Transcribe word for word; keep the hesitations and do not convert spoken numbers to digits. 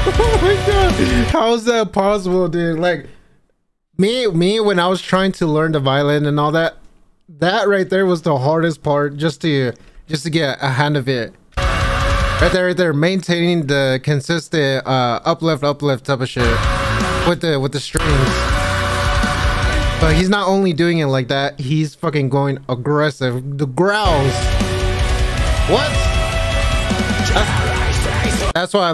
Oh my god, how is that possible, dude? Like me me when I was trying to learn the violin and all that, that right there was the hardest part, just to just to get a hand of it. Right there, right there, maintaining the consistent uh uplift uplift type of shit with the with the strings. But he's not only doing it like that, he's fucking going aggressive. The growls. What? That's, that's why I